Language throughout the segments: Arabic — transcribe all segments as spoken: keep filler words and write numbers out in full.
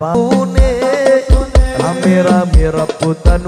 Paune rame-rame rebutan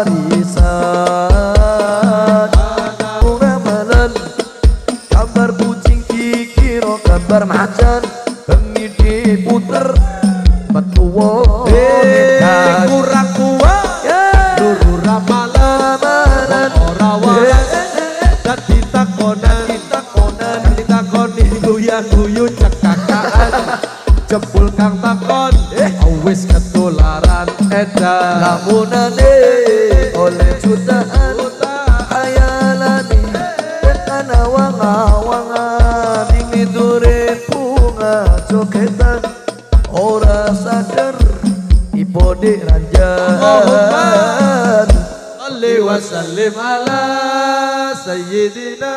warisan. Ramalan gambar kucing dikira gambar macan. Bengi diputer metu wong edan. Kurang kuat luru ramalan ora waras. Dan ditakonan ditakonan ditakoni guyu-guyu cekakaan. Jebul kang takon wis ketularan edan. Lamunane oleh jutaan ayalani tekan awang-awangan ingin dure bunga jogetan ora sadar ibode ranjan. Alaihi wasallim ala sayyidina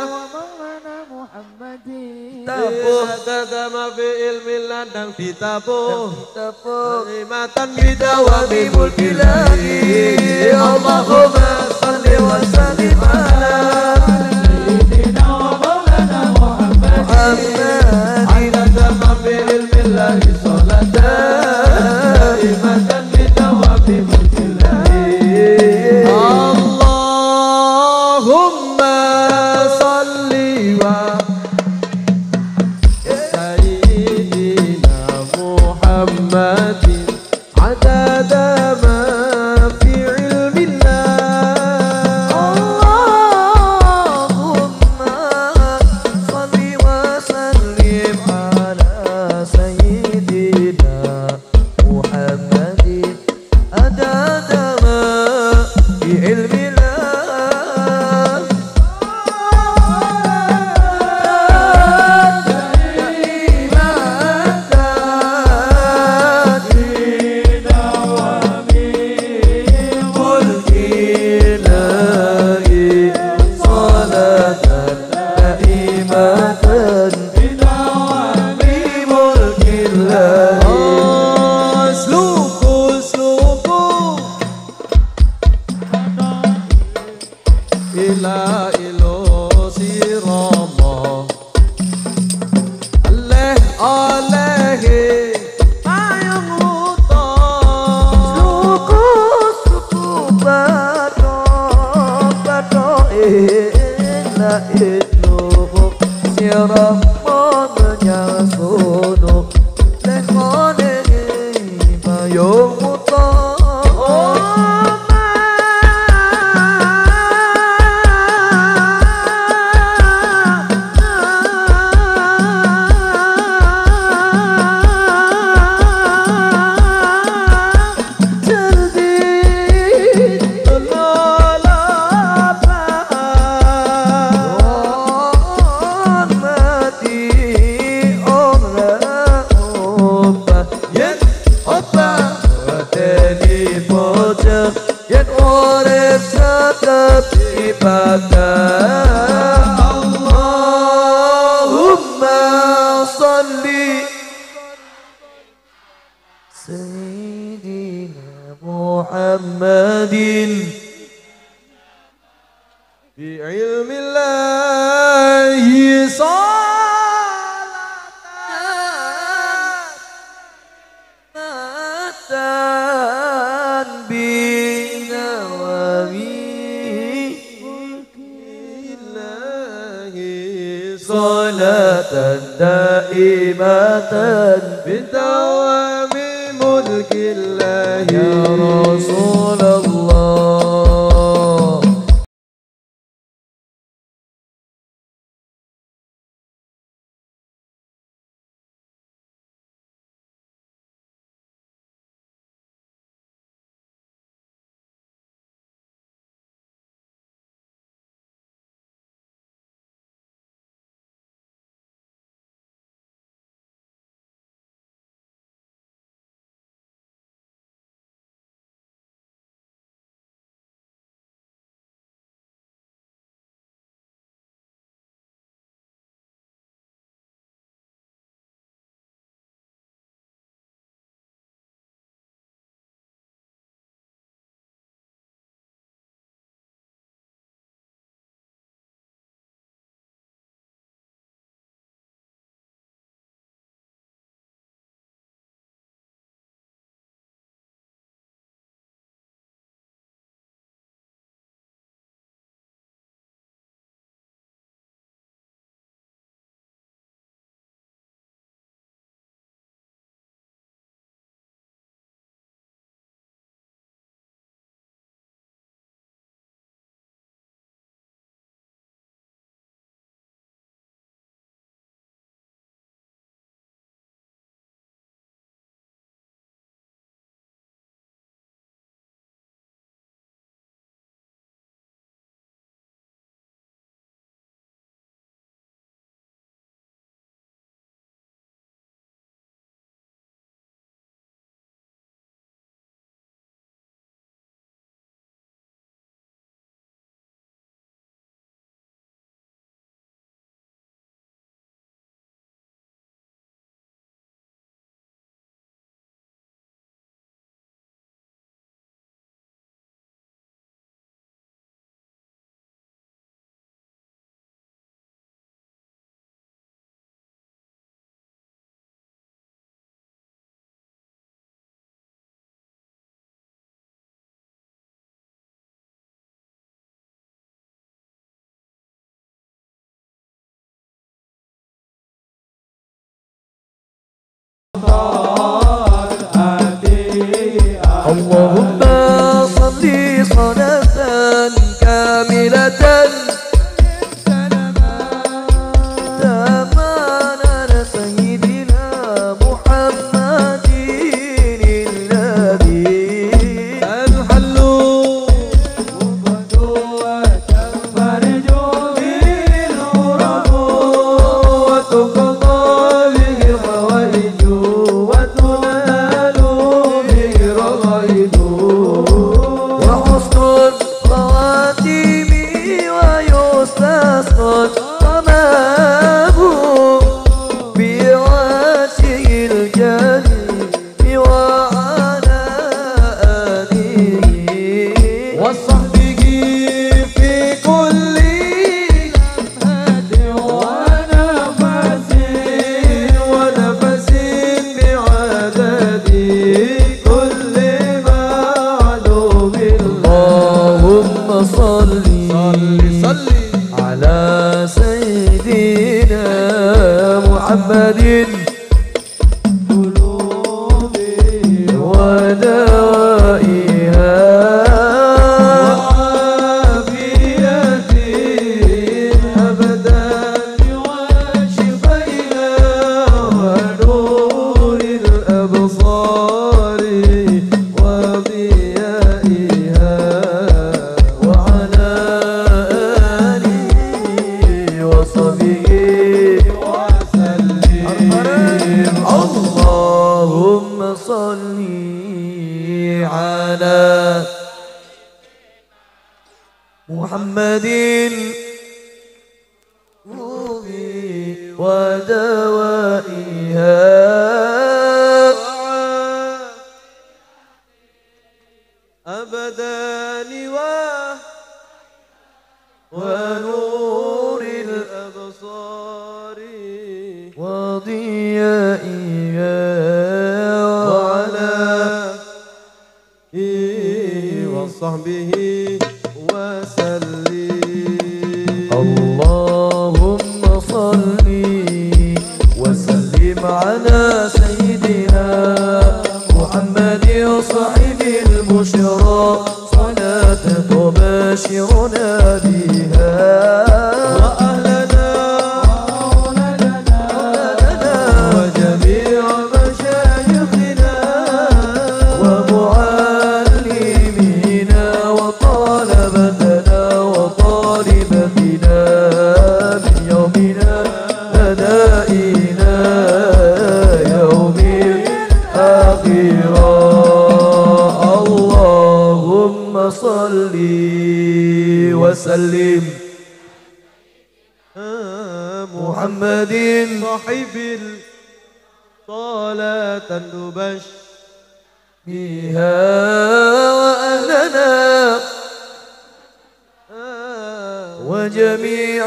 tabuh tatama fi ilmi ladang ditabuh nikmatan bidawami mulkilahi. Allahumma salli wa sallim ala sayyidina wa maulana Muhammad aina tatama fi ilmi ladhi salatan nikmatan bidawami mulkilahi. Allahumma salli wa محمد عدد ما في علم الله. اللهم صل وسلم على سيدنا محمد عدد ما في علم الله. Ila ilo sirama Aleh alehe ayam utang Suku-suku bato bato ila ilo sirama menyasono lekone bayong utang. Yen urip tetep ibadah. Allahumma salli Sayyidina Muhammadin bi ilmillahi salatan binawami salatan daimatan bidawami mulkillahi. ya Rasulullah. اللهم صل صلاة كاملة تاما على سيدنا محمد الذي تنحل وتنفرج به الكرب وتقضى به الحوائج وتنال به الرغائب وحسن الخواتيم ويستسقى الطمام بوجه الجليل وعلى آله وصحبه في كل لمحة ونفس ونفس بعدد كل معلوم اللهم صل صل على سيدنا محمد ودوائها وعافية أبدا وشفيها ونور الأبصار وضيائها وعلى آله وصحبه وسلم اللهم صل على محمد ودوائها أبدا ونور الأبصار وضيائها وعلى وصحبه وسلم اللهم صل وسلم على سيدنا محمد صاحب البشرى صلاة تباشرنا بها وأهلنا وجميع مشايخنا ومعلمينا وطلبتنا وطالبتنا من يومنا بدائنا يوم الآخرة اللهم صل وسلم محمد صاحب الصلاة تبش بها وأهلنا وجميع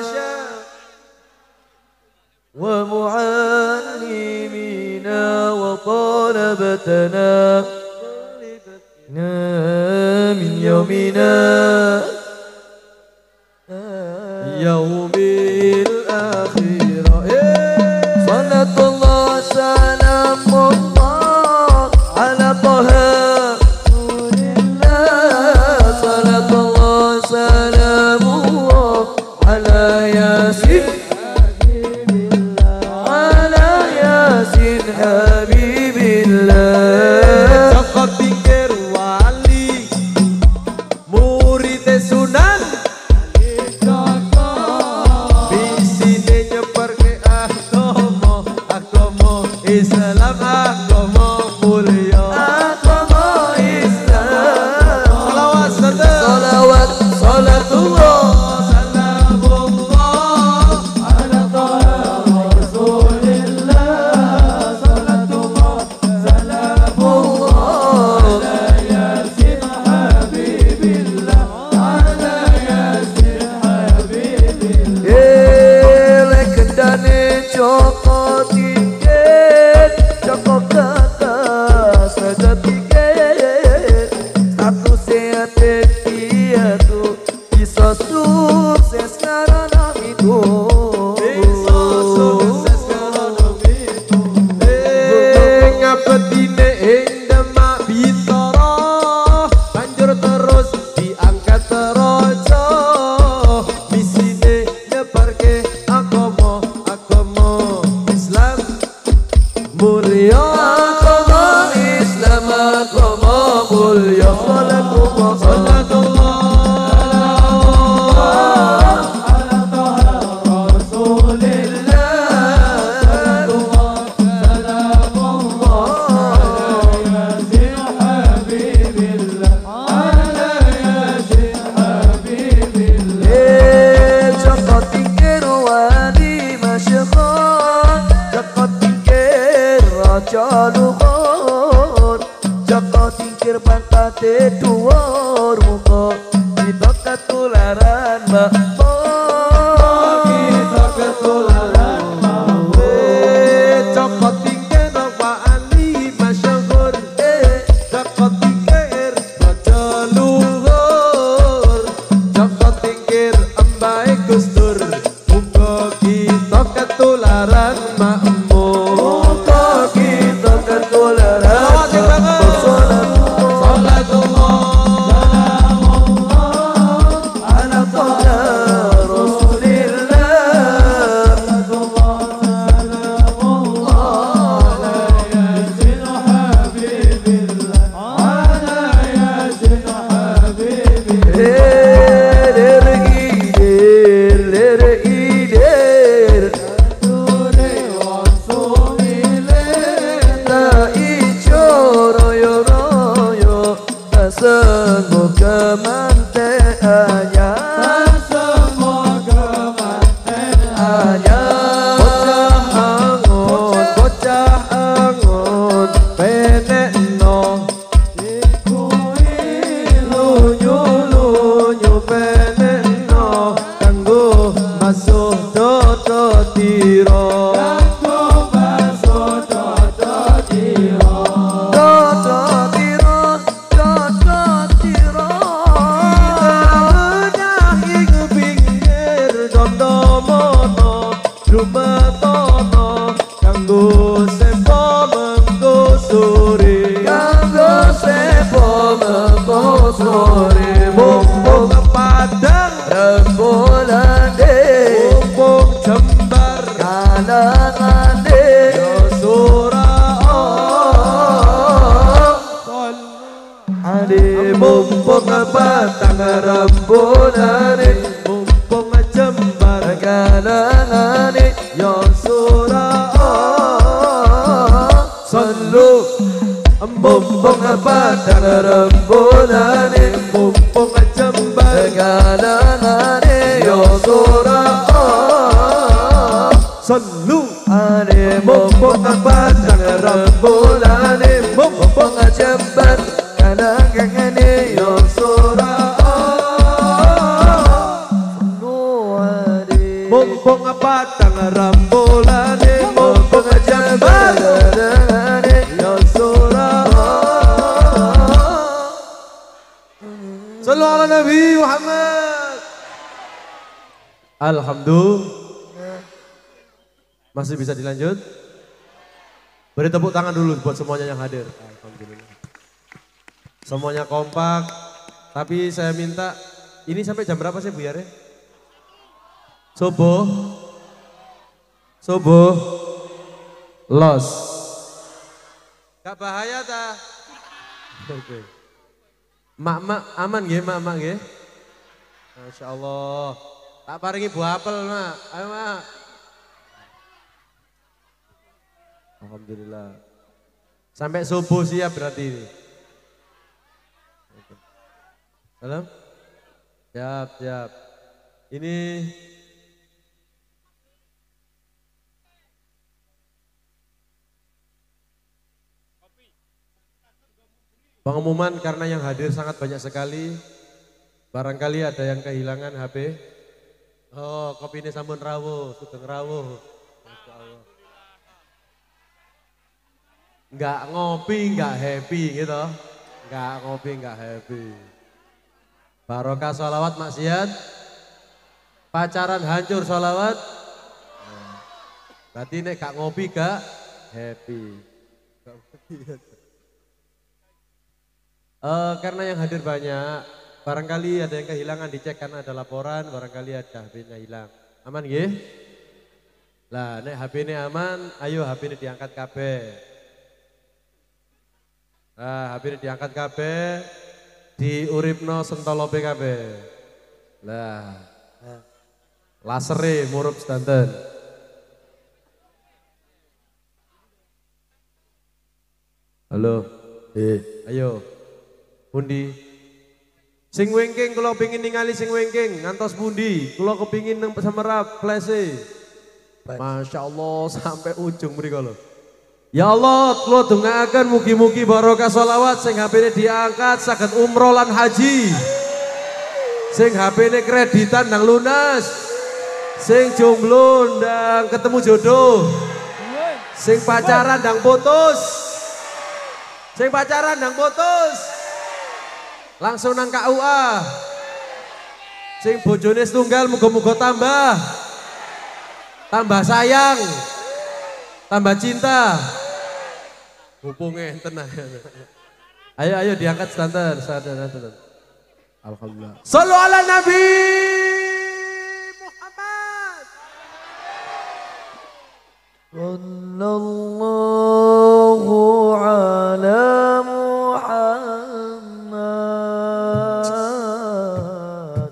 ومعلمينا وطلبتنا من يومنا يوم الآخرة صلاة الله سلام الله على طه رسول الله صلاة الله سلام الله على ياسين حبيب الله على ياسين حبيب الله Cokot pinggir wali murid sunan bisine nyebar ke agama agama Islam agama mulia agama Islam salawat salawat salatullah salamullah ala taha rasulillah salatullah salamullah ala yasin habibillah ala yasin habibillah Ele kendane Joko Tingkit Joko mulia agama Islam agama mulia salatullah salatullah Jaluhur Jaka tingkir pantate dhuwur muka kita ketularan makmur kita ketularan makmur Jaka tingkir Pak Ali masyhur Jaka tingkir jaluhur Jaka tingkir Mbah Gus Dur muka kita ketularan makmur Alhamdulillah. Masih bisa dilanjut? Beri tepuk tangan dulu buat semuanya yang hadir. Alhamdulillah. Semuanya kompak. Tapi saya minta, ini sampai jam berapa sih Bu Yare? Subuh. Subuh. Los. Gak bahaya ta? Oke. Mak-mak aman nggih, mak-mak nggih? Masya Allah. Tak paringi buah apel, Mak. Ayo, Mak. Alhamdulillah. Sampai subuh siap berarti ini. Salam? Siap, siap. Ini pengumuman karena yang hadir sangat banyak sekali. Barangkali ada yang kehilangan H P. Oh, kopi ini sampun rawuh, sugeng rawuh. Masya Allah. Enggak ngopi, enggak happy gitu. Enggak ngopi, enggak happy. Barokah sholawat maksiat. Pacaran hancur sholawat. Berarti nek gak ngopi gak happy. Uh, karena yang hadir banyak. Barangkali ada yang kehilangan, dicek karena ada laporan, barangkali ada H P-nya hilang. Aman nggih? Lah nek H P ini aman, ayo H P ini diangkat kabeh. Nah, H P ini diangkat kabeh, diuripno sentolope kabeh. Lah. Lasere murup sedanten. Halo. Eh, ayo. Pundi? Sing wengking kula pengin ningali sing wengking ngantos pundi? Kula kepingin nang Semerap flese. Masya Allah sampai ujung mriko lho. Ya Allah, kula dongaaken mugi-mugi barokah sholawat sing H P-ne diangkat saged umroh lan haji. Sing H P-ne kreditan nang lunas. Sing jomblo ndang ketemu jodoh. Sing pacaran ndang putus. Sing pacaran ndang putus. Langsung nang K U A. Sing bojone setunggal muga-muga tambah. Tambah sayang. Tambah cinta. Hubunge enten. Ayo ayo diangkat sedanten, sedanten. Alhamdulillah. Shallu ala Nabi Muhammad. Sallallahu ala Muhammad.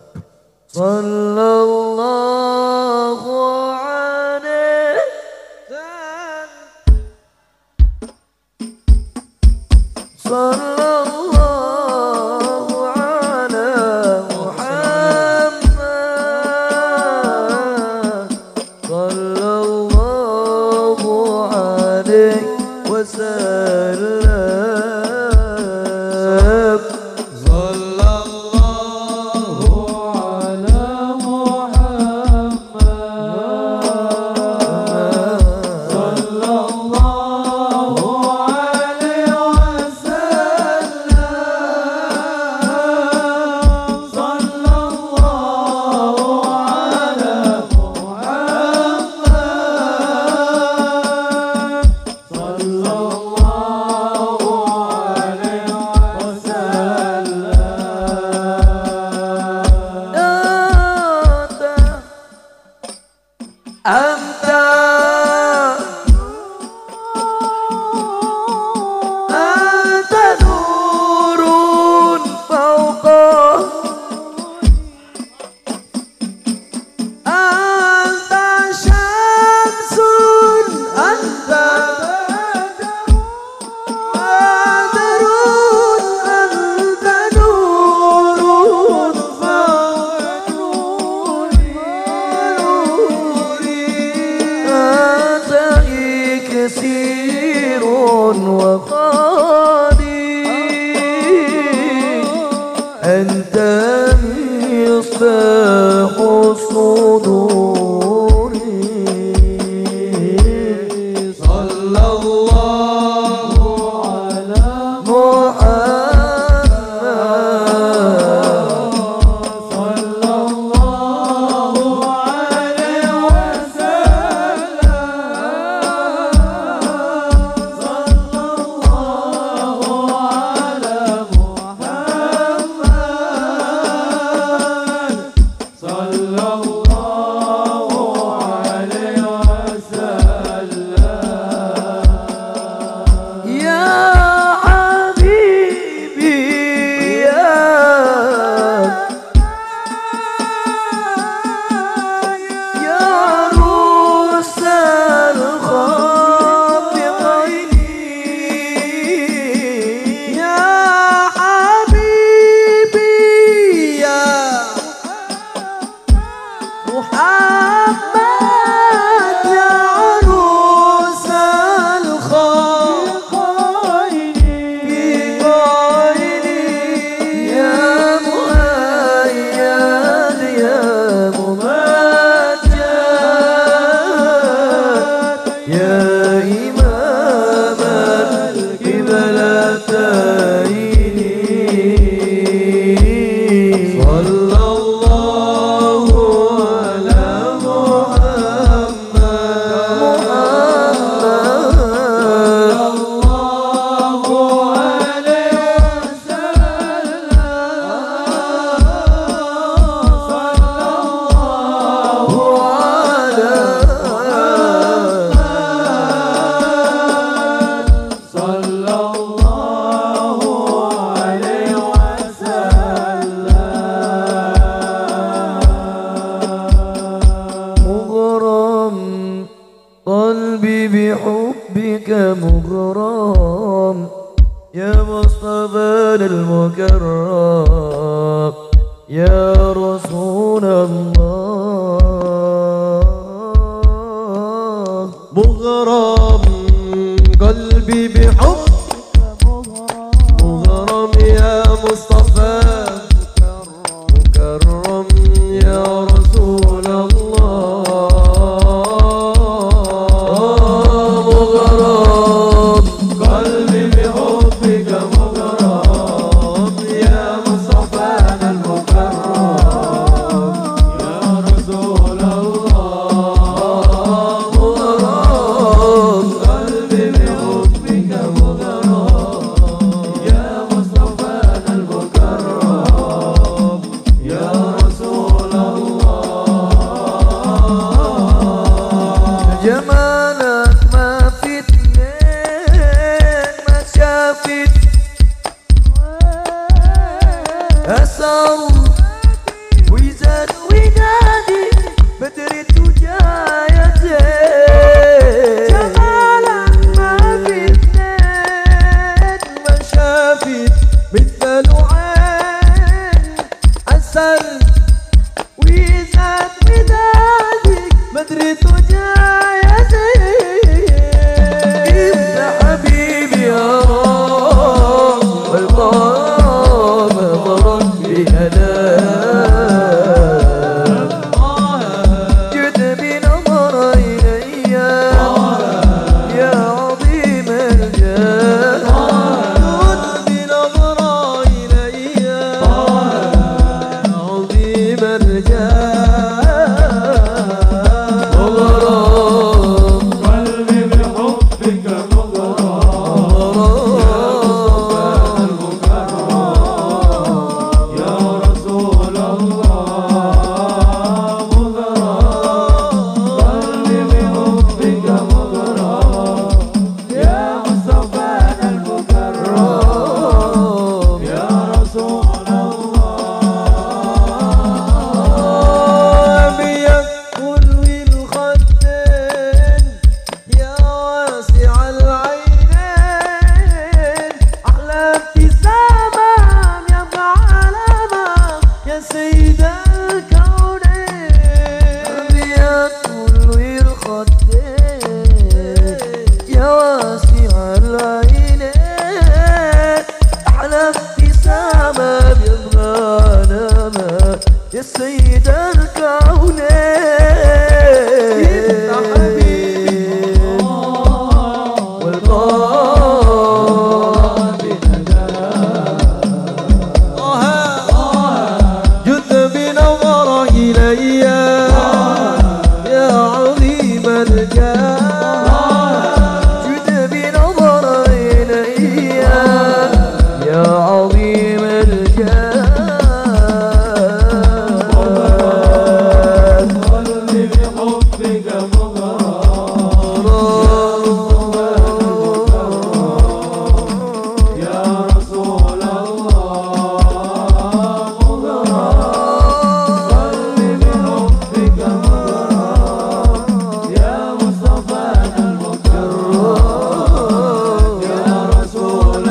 Sallallahu alaihi Sallallahu ala Muhammad. Sallallahu alaihi wasallam. المغرم يا مصطفى المكرم يا رسول الله. مغرم قلبي بحب مغرم يا مصطفى مكرم يا رسول الله. مغرم قلبي بحبك مغرم يا مصطفى المكرم يا رسول الله. مغرم قلبي بحبك مغرم يا مصطفى المكرم يا رسول الله. جمالك ما في اتنين ما شافت أثر ويزاد وينادي بدرة وجايتين. جمالك ما في اتنين ما شافت مثل عين عسل ويزاد وينادي بدرة وجايتين. انت حبيبي يا رب والقلب ضرب بهداك. جئت بنظر إلي يا عظيم الجاه. جئت بنظر إلي يا عظيم الجاه. مغرم قلبي بحبك مغرم يا رسول الله. مغرم قلبي بحبك مغرم يا مصطفى المكرم يا رسول الله. بيك كل الخدين يا واسع العينين أحلى ابتسامة يبقى علامة يا سيد الكونين. بيك كل الخدين يا واسع العينين أحلى ابتسامة بيبقى علامة يا سيد الكونين. انت حبيبي والقلب جئت بنظر إلي يا عظيم الجاه. جئت بنظر إلي يا عظيم الجاه. قلبي بحبك مغرم يا رسول الله. قلبي بحبك مغرم يا مصطفى المكرم يا رسول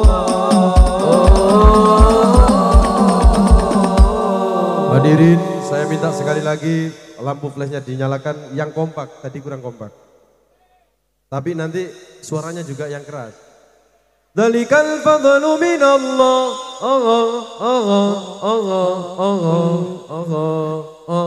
الله. Hadirin, saya minta sekali lagi lampu flashnya dinyalakan yang kompak, tadi kurang kompak. Tapi nanti suaranya juga yang keras. Dzalikal fadlu minallah. Allah Allah Allah Allah Allah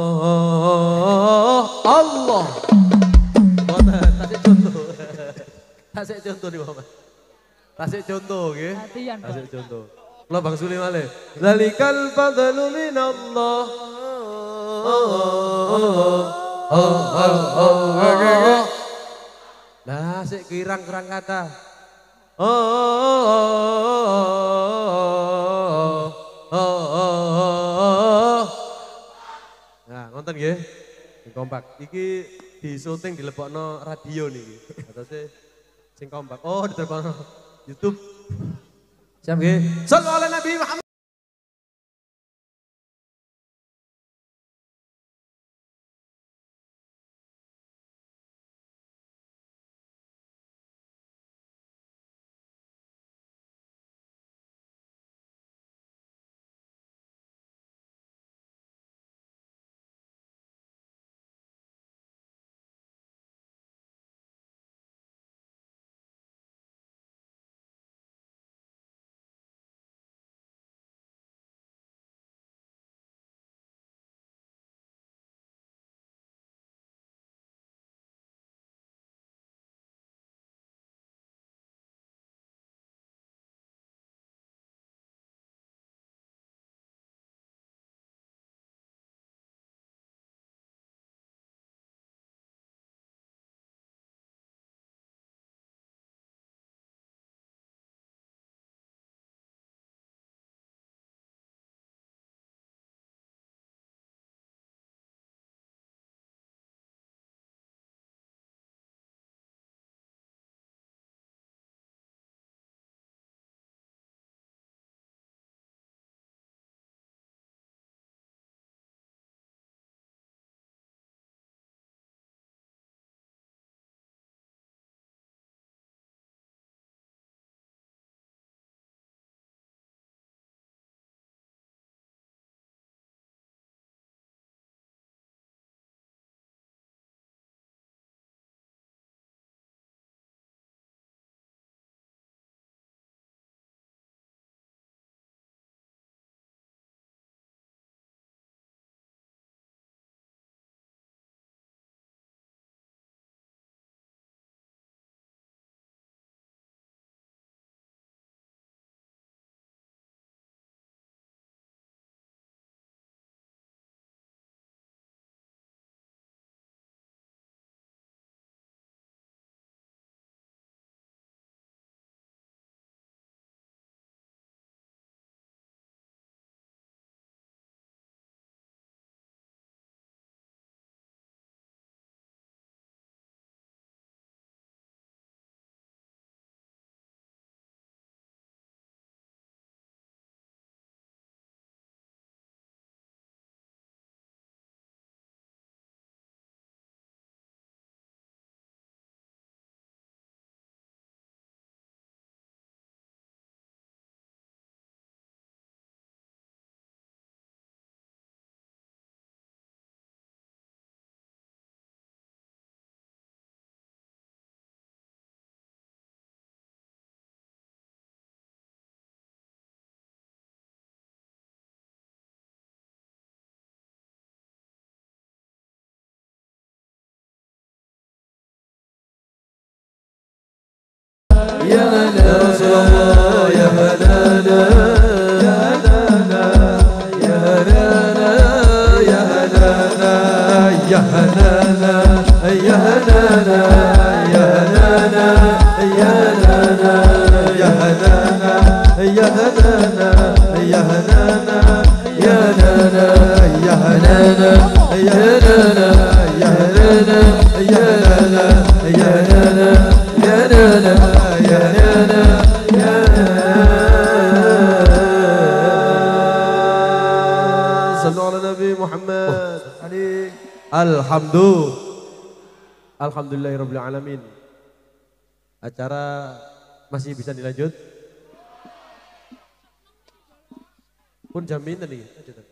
Allah Allah. Tasik contoh. Tasik contoh di bawah. Tasik contoh nggih. Latihan, Pak. Tasik contoh. Kula Bang Suli malih. Dzalikal fadlu minallah. Lah sik kirang-kirang kata. Nah, nonton nggih. Sing kompak. Iki di syuting dilebokno radio niki. Atase sing kompak. Oh, ditebokno YouTube. Siap nggih. Shallu ala Nabi Muhammad. ya Rasulullah ya Hanana ya Hanana ya Hanana ya Hanana ya Hanana ya Hanana ya Hanana ya Hanana ya Hanana ya Hanana ya Hanana ya Hanana ya Hanana ya Hanana ya Hanana ya Hanana ya Hanana ya Hanana ya Hanana ya Sallu ala Nabi Muhammad. Alhamdulillah. Alhamdulillahirabbil alamin. Acara masih bisa dilanjut? Pun jaminan nih.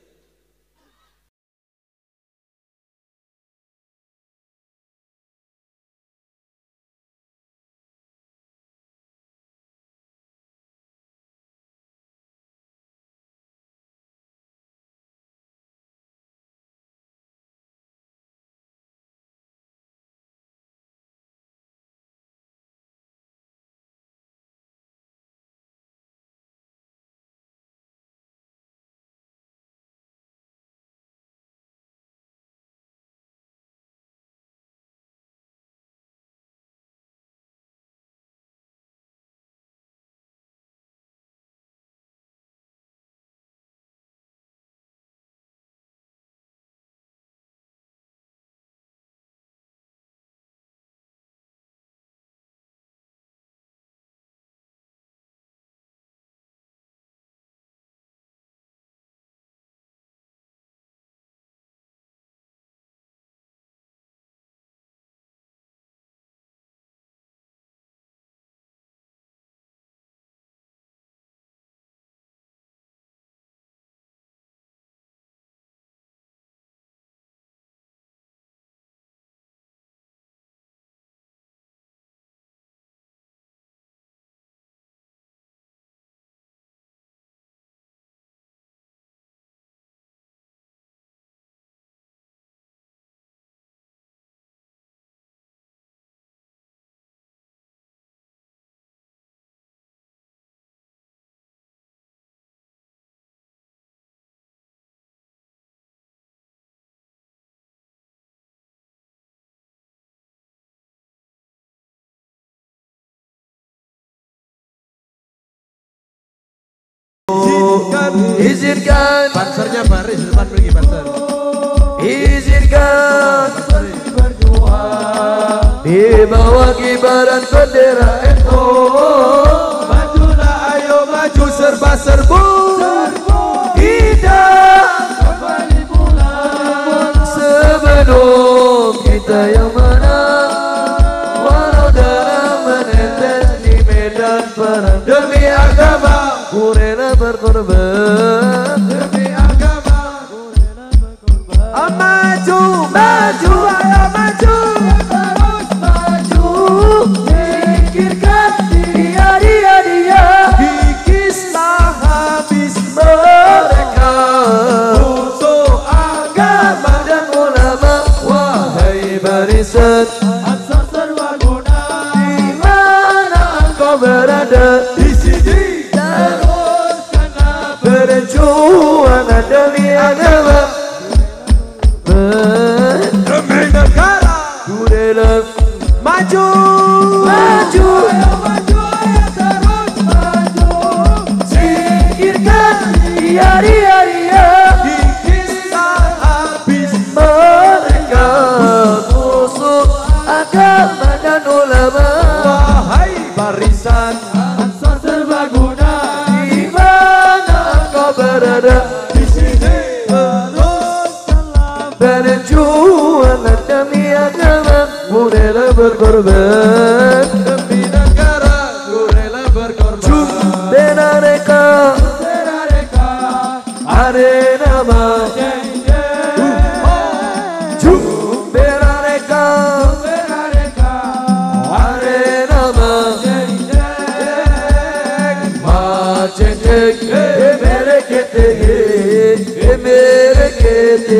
Izinkan Bansernya baris depan pergi banser. Izinkan berjuang di bawah kibaran bendera N U. Majulah ayo maju serba serbu kita kembali pulang sebelum kita yang menang. Walau darah menetes di medan perang demi agama ku rela berkorban. Demi agama ku rela berkorban. Ah, maju, maju, ayo maju, terus maju. Singkirkan dia, dia, dia. Kikislah habis mereka untuk agama dan ulama. Wahai barisan Ansar Serbaguna, di mana engkau berada? Di sini. Perjuangan demi agama, demi negara, ku rela maju, maju, ayo maju, ayo terus maju. Singkirkan dia, dia, dia. Kikislah habis mereka musuh agama dan ulama. Wahai barisan Ansar Serbaguna, berada di sini teruskanlah perjuangan demi agama, ku rela berkorban demi negara, ku rela berkorban. Jumlah reka, ada nama. Jumlah reka, ada nama. Macet mere kete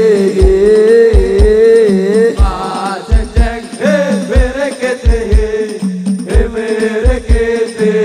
ah jeng jeng mere kete mere kete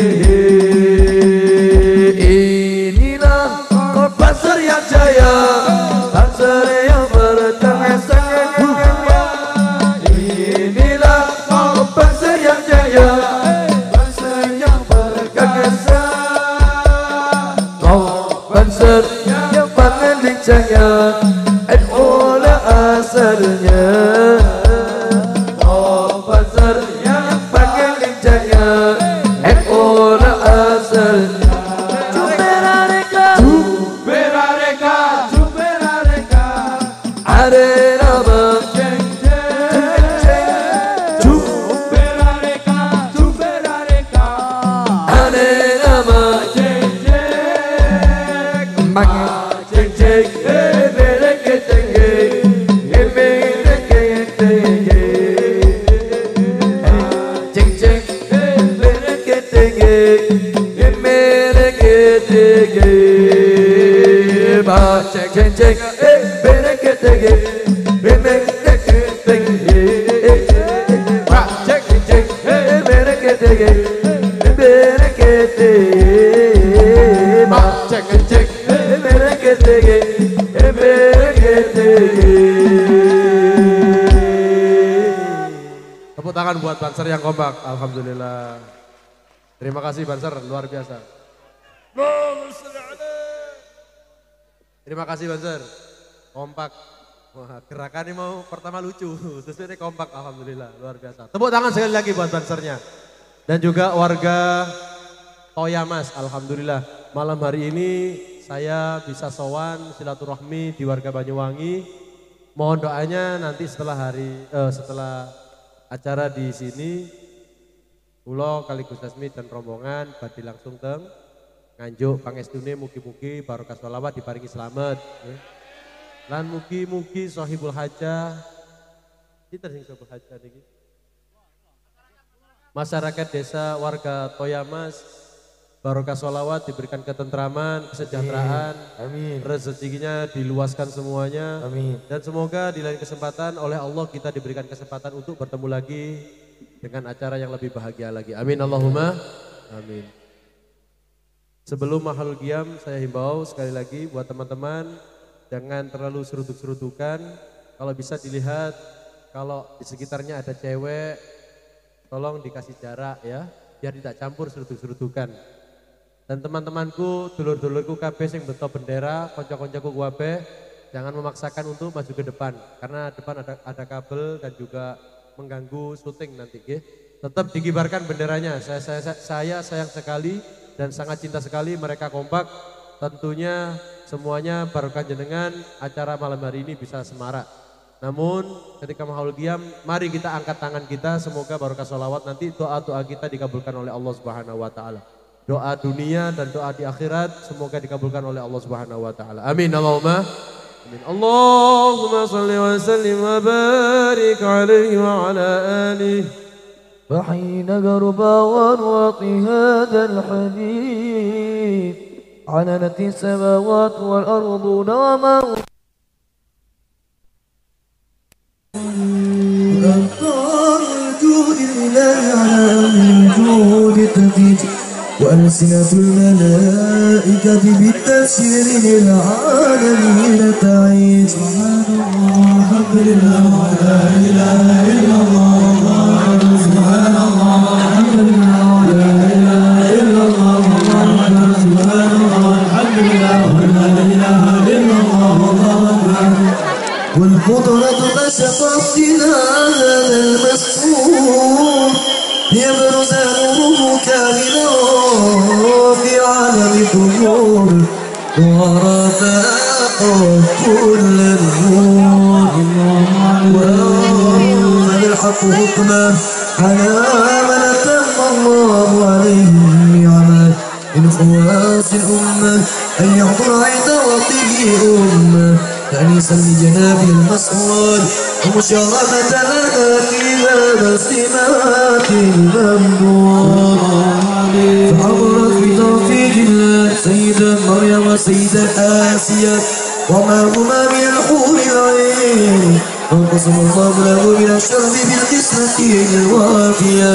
Ceng ceng bereke tenge bereke tenge ceng ceng bereke tenge bereke tenge ba ceng ceng ceng bereke tenge bereke tenge ba ceng ceng bereke tenge bereke tenge ba ceng ceng Tepuk tangan buat Banser yang kompak. Alhamdulillah. Terima kasih Banser, luar biasa. Terima kasih Banser. Kompak. Wah, gerakan ini mau pertama lucu. Terus ini kompak, alhamdulillah, luar biasa. Tepuk tangan sekali lagi buat Bansernya. Dan juga warga Toyamas, alhamdulillah. Malam hari ini saya bisa sowan silaturahmi di warga Banyuwangi. Mohon doanya nanti setelah hari eh, setelah acara di sini, kula kali Gus Dasmi dan rombongan badhe langsung teng Nganjuk pangestune mugi-mugi barokah sholawat diparingi slamet. Lan mugi-mugi sahibul hajah. Sinten sing sahibul hajah niki? Masyarakat desa warga Toyamas barokah sholawat diberikan ketentraman, kesejahteraan, amin. Rezekinya diluaskan semuanya, amin. Dan semoga di lain kesempatan oleh Allah kita diberikan kesempatan untuk bertemu lagi dengan acara yang lebih bahagia lagi. Amin Allahumma, amin. Sebelum Mahalul Qiyam saya himbau sekali lagi buat teman-teman jangan terlalu seruduk-serudukan. Kalau bisa dilihat kalau di sekitarnya ada cewek, tolong dikasih jarak ya, biar tidak campur seruduk-serudukan. Dan teman-temanku, dulur-dulurku kabeh sing beto bendera, konco-koncoku kabeh, jangan memaksakan untuk maju ke depan karena depan ada ada kabel dan juga mengganggu syuting nanti, nggih. Tetap dikibarkan benderanya. Saya saya saya sayang sekali dan sangat cinta sekali mereka kompak. Tentunya semuanya barokah jenengan acara malam hari ini bisa semarak. Namun ketika Mahalul Qiyam, mari kita angkat tangan kita, semoga barokah sholawat nanti doa-doa kita dikabulkan oleh Allah Subhanahu wa taala. Doa dunia dan doa di akhirat semoga dikabulkan oleh Allah Subhanahu wa taala. Amin Allahumma amin. Allahumma shalli wa sallim wa barik alaihi wa ala alihi. Wa hina garba wa wati hadzal hadith alanat as-samawati wal ardu wa ma الجود الإله على الجود تزيد وألسنة الملائكة بالتبشير للعالمين تعيد سبحان الله الحمد لله لا إله إلا الله سبحان الله الحمد لله لا إله إلا الله سبحان الله الحمد لله لا إله إلا الله والقدرة تشقق إلى هذا المسكون يبرز نوره كاملا في عالم الظهور ورفاق كل النور وأنزل الحق حكما على من أتم الله عليه النعمة من خواص الأمة أن يحضر عند ربه أمة تأنيسا لجناب المسؤول ومشاركة لنا في هذا السمات الممدود فحضرت بتوفيق الله سيدة مريم وسيدة آسيا وما هما من الحور العين وانقسم الله له من الشرب بالقسمة الوافية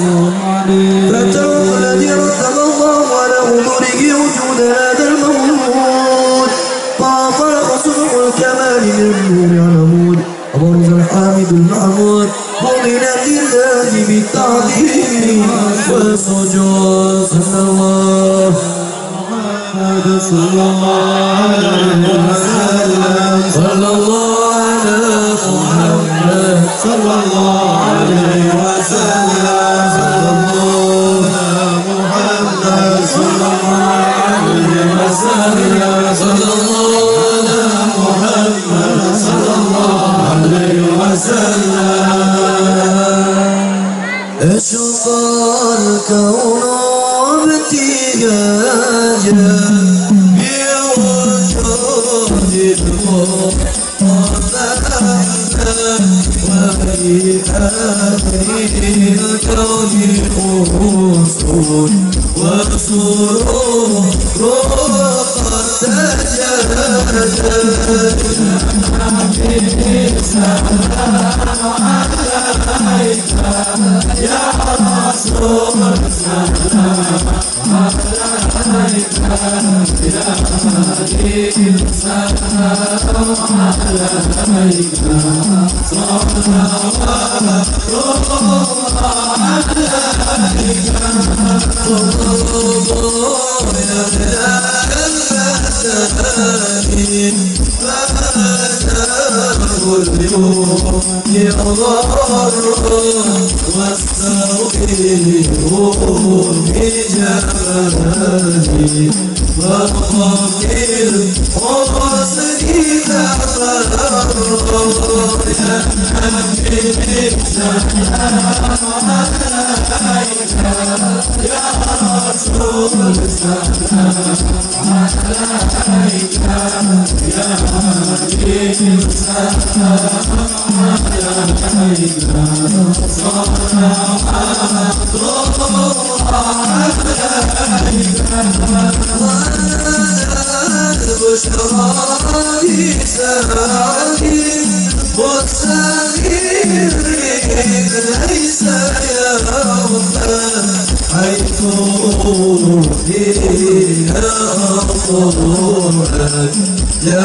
فتوى الذي رتب الله على أموره وجود هذا المولود فأعطى صدق الكمال من نور العمود وبرز الحامد المحمود ومن لله بالتعظيم والسجود صلى الله محمد صلى الله عليه وسلم صلى الله على محمد صلى الله عليه وسلم صلى الله محمد صلى الله عليه وسلم صلى الله على محمد صلى الله عليه وسلم اشق الكون وابتهاجا وسرور قد تجدد سلام عليك يا رسول سلام عليك يا حبيب سلام عليك صلوات يضر واستغفره بجماله وقبل حسني تفرق يا حبيبي سلام عليك يا رسول سلام عليك يا حبيبي سلام عليك صلوات البشرى لسعدي والسعير ليس يوما حيث فيها طوعا يا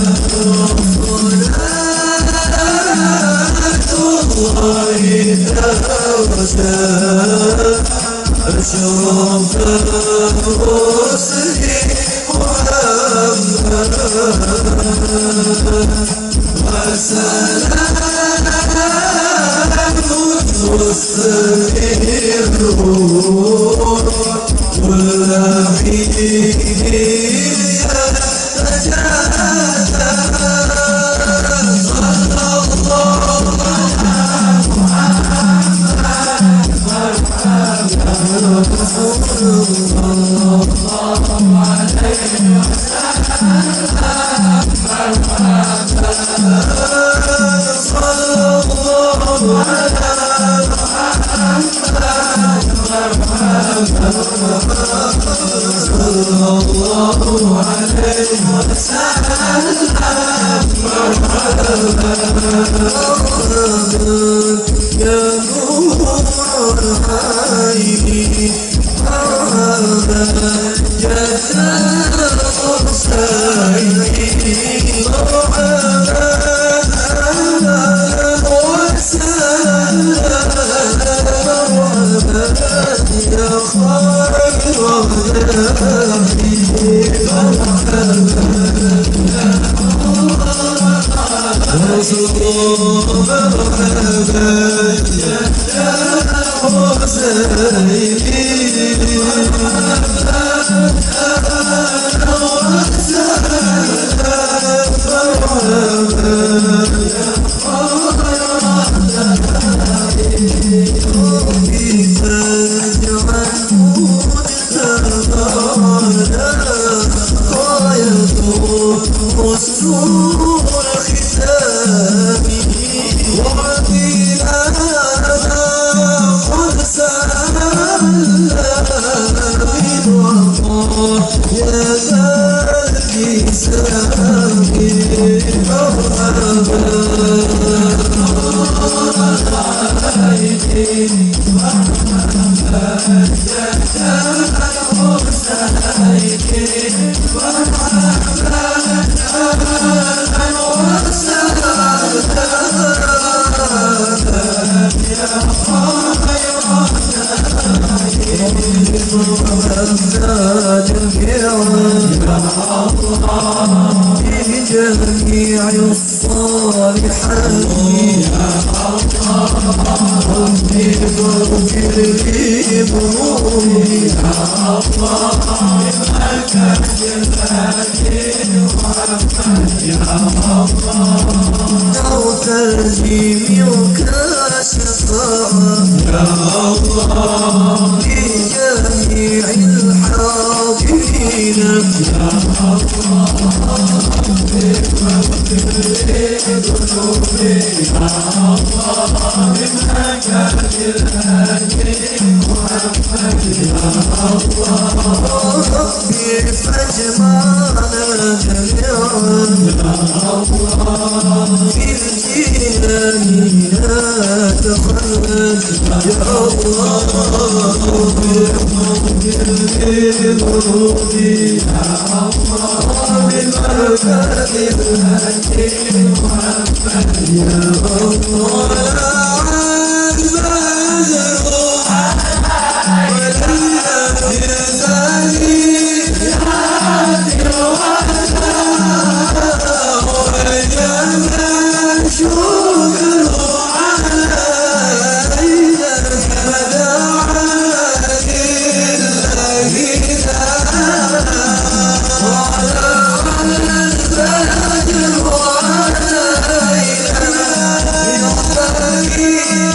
Yeah.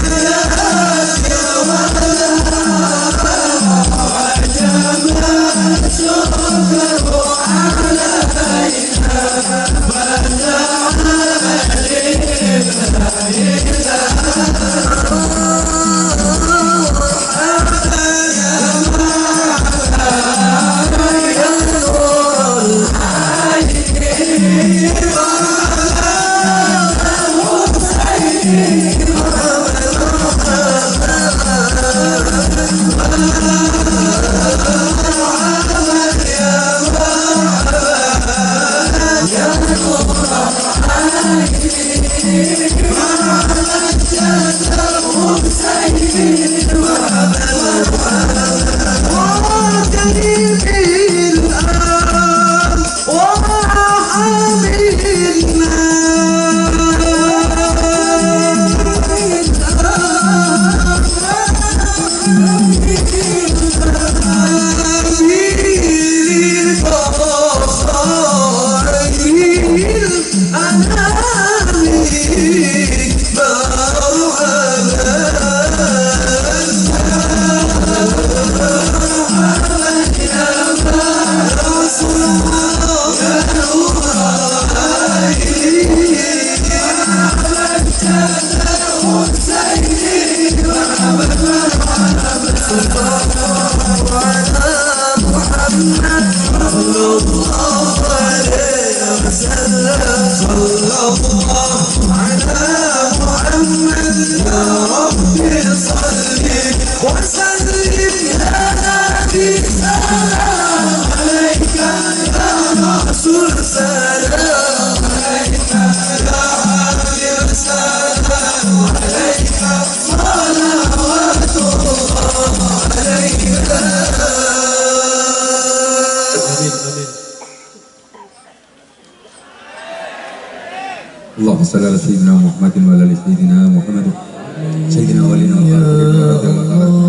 اللهم صل على سيدنا محمد وعلى ال سيدنا محمد سيدنا ولينا والآخرين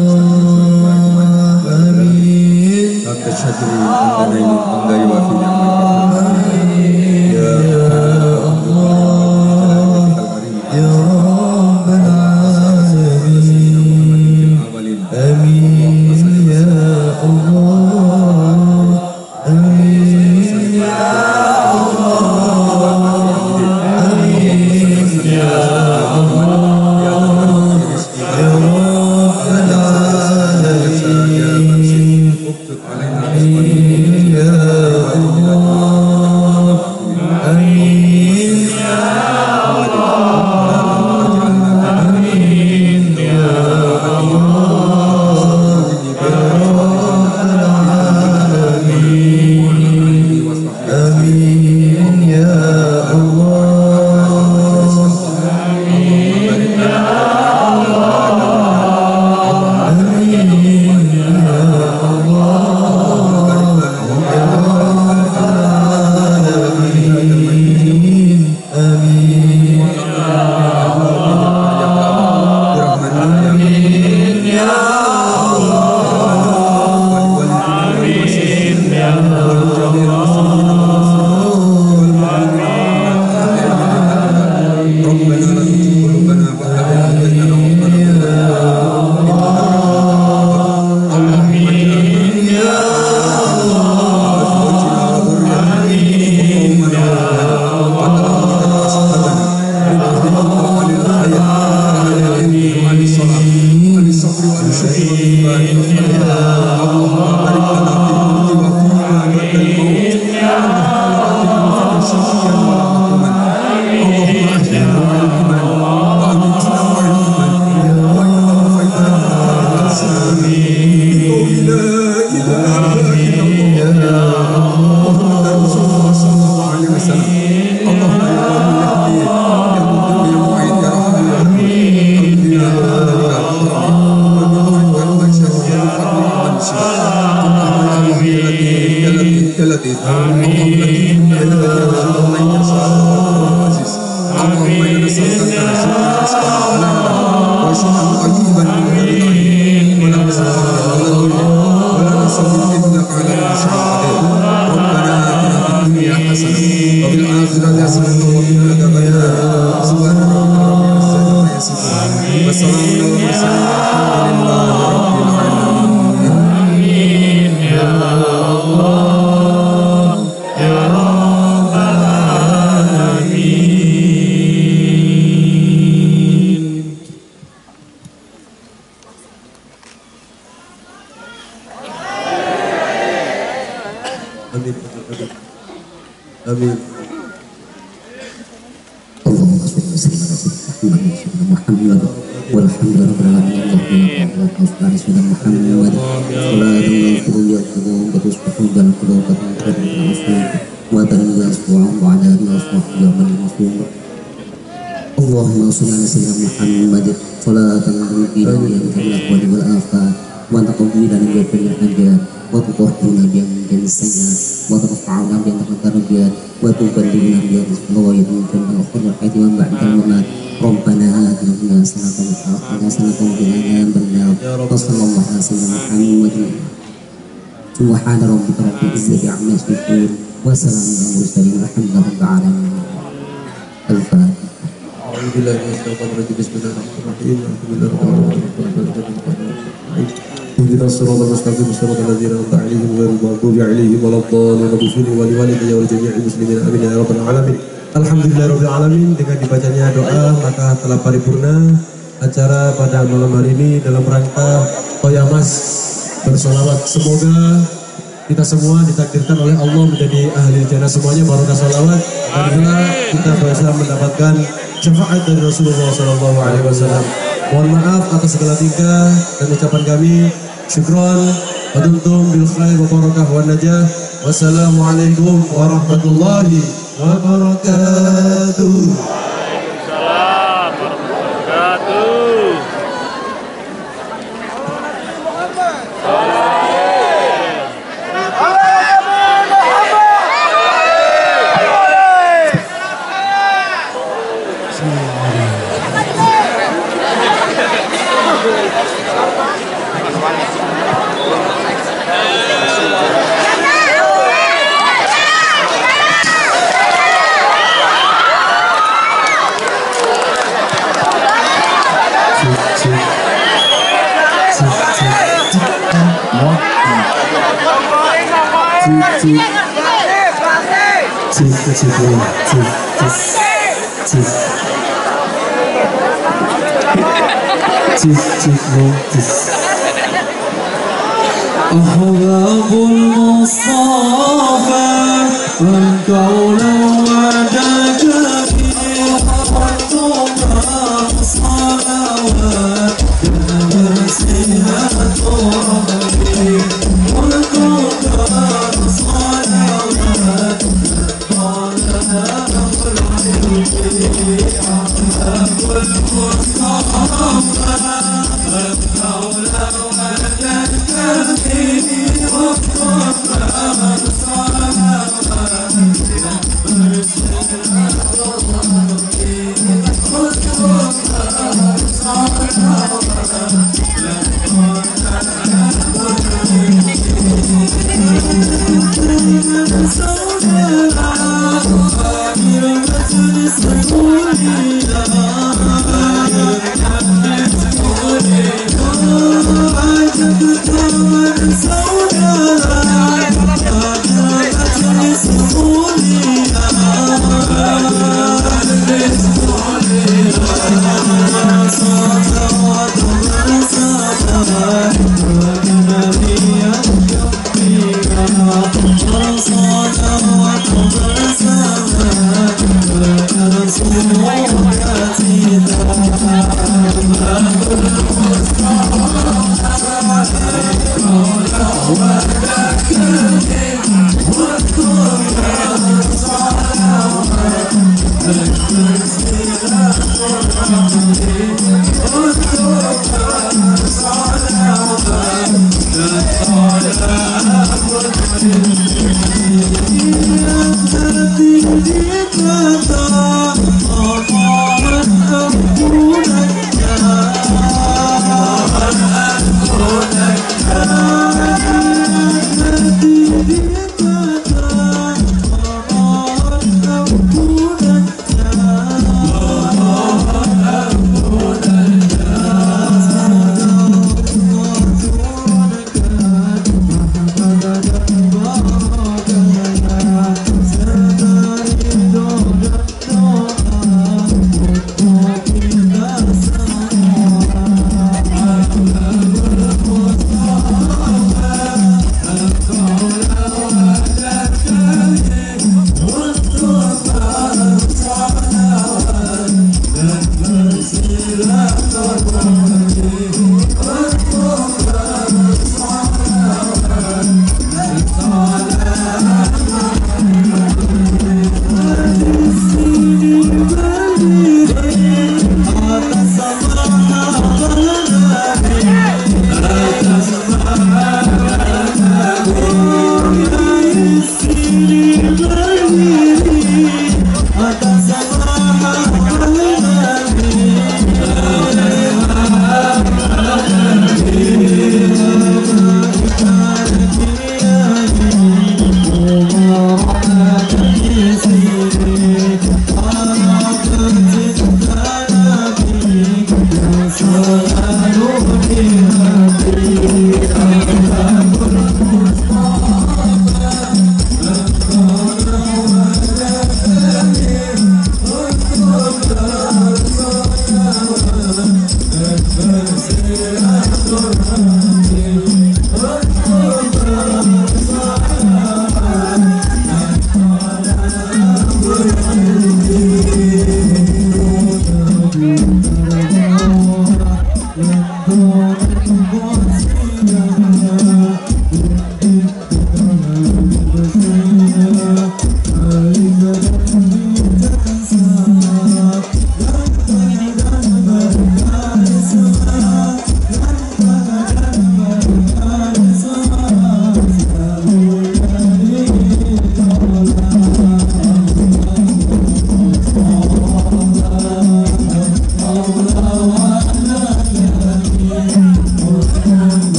آمين. رب الشكر عند نيل الحمد يوافي نعمك يا الله يا رب العالمين آمين يا الله آمين يا Amin. Allahumma shalli wa sallim ala sayyidina Muhammad walhamdulillahi rabbil alamin. Allahumma shalli ala Muhammad sallallahu alaihi wa sallam terus berhubungan kedua dengan asli wa tanazzu wa ala alihi wa sahbihi wa man Allahumma sholli ala sayyidina Muhammad salatan tuqina biha min al-aqwali wal afat wa taqdi lana biha min al-hajat wa tutahhiruna biha min as-sayyi'at wa tarfa'una biha min al-darajat wa tuballighuna biha al-ghayat min al-khairat haythu ma ba'da al-mamat Rabbana atina fid dunya hasanatan wa fil akhirati hasanatan wa qina adzaban nar wa sallallahu ala sayyidina Muhammad subhana rabbika rabbil izzati amma yasifun wa salamun alal mursalin walhamdulillahi rabbil alamin. Al-Fatihah. Bismillahirrahmanirrahim. Ihdinas siratal mustaqim siratal ladzina an'amta 'alaihim ghairil maghdubi 'alaihim waladdallin. Ighfir wa liwalidayya wa jami'il muslimin amin ya rabbal alamin. Alhamdulillahirabbil alamin. Dengan dibacanya doa maka telah paripurna acara pada malam hari ini dalam rangka Toyamas bersolawat. Semoga kita semua ditakdirkan oleh Allah menjadi ahli jannah semuanya, barokah salawat, dan juga kita bisa mendapatkan syafaat dari Rasulullah shallallahu alaihi wasallam. Mohon maaf atas segala tingkah dan ucapan kami. Syukron wa dumtum bil khair wa barakah wa najah. Wassalamualaikum warahmatullahi wabarakatuh. Waalaikumsalam warahmatullahi wabarakatuh. Ahbabul Mustafa engkau lewat Oh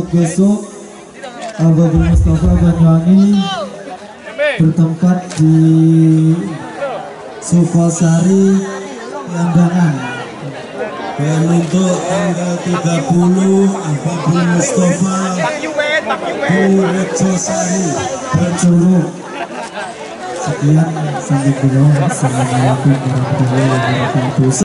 untuk besok Ababul Mustafa Banyuwangi bertempat di Sukosari Landangan. Dan untuk tanggal tiga puluh Ababul Mustafa di Redsosari Bercurug. Sekian, sampai jumpa. Assalamualaikum warahmatullahi wabarakatuh.